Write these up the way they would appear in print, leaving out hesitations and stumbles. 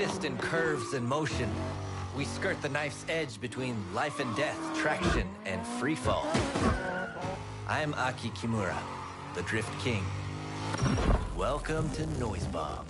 assist in curves and motion. We skirt the knife's edge between life and death, traction, and freefall. I'm Aki Kimura, the Drift King. Welcome to Noise Bomb.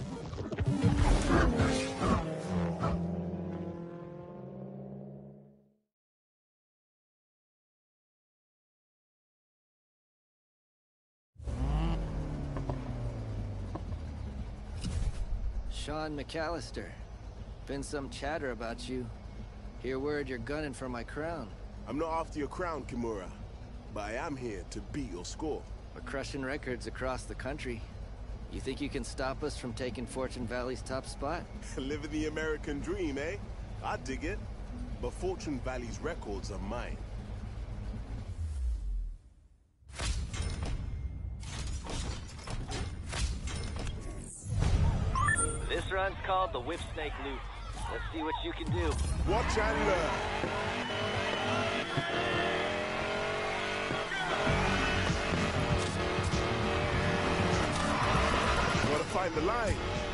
Sean McAllister. Been some chatter about you. Hear word you're gunning for my crown. I'm not after your crown, Kimura, but I am here to beat your score. We're crushing records across the country. You think you can stop us from taking Fortune Valley's top spot? Living the American dream, eh? I dig it. But Fortune Valley's records are mine. This run's called the Whipsnake Loop. Let's see what you can do. Watch and learn. Gotta find the line.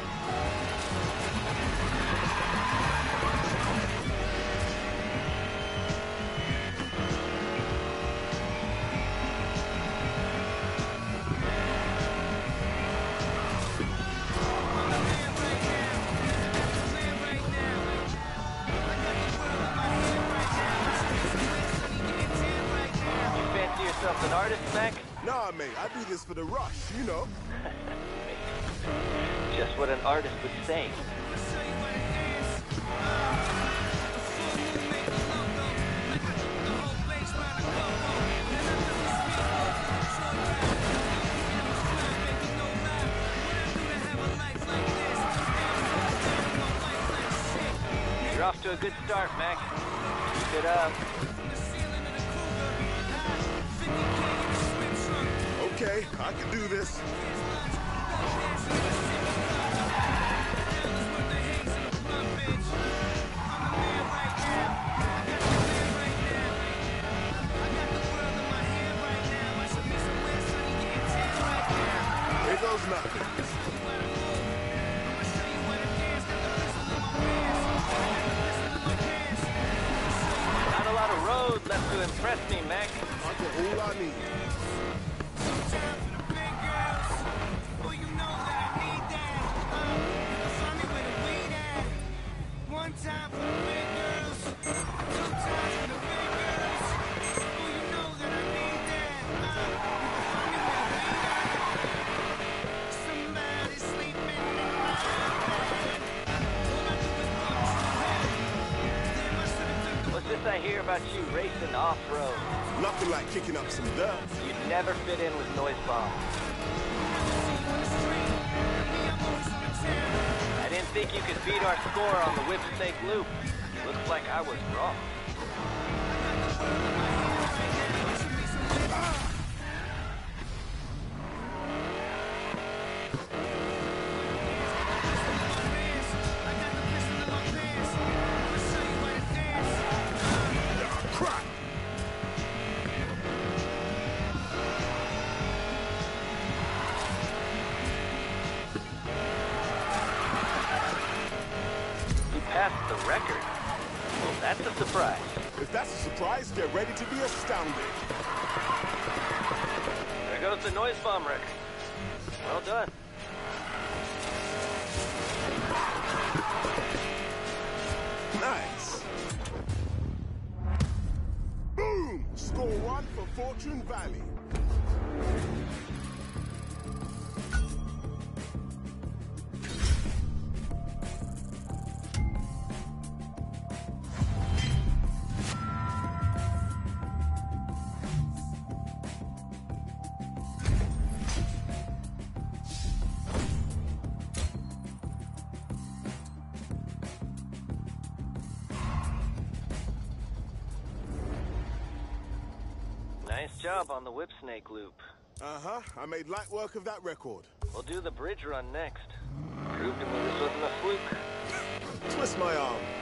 An artist, Mac? Nah, mate, I do this for the rush, you know. Just what an artist would say. You're off to a good start, Mac. Keep it up. Okay, I can do this. Here goes nothing. Not a lot of road left to impress me, Mac. I got all I need. What's this I hear about you racing off-road? Nothing like kicking up some dirt. You'd never fit in with Noise Bomb. I didn't think you could beat our score on the Whipsnake Loop. Looks like I was wrong. Passed the record. Well, that's a surprise. If that's a surprise, get ready to be astounded. There goes the Noise Bomb record. Well done. Nice. Boom! Score 1 for Fortune Valley. Nice job on the Whipsnake Loop. Uh-huh. I made light work of that record. We'll do the bridge run next. Proved to me this wasn't a fluke. Twist my arm.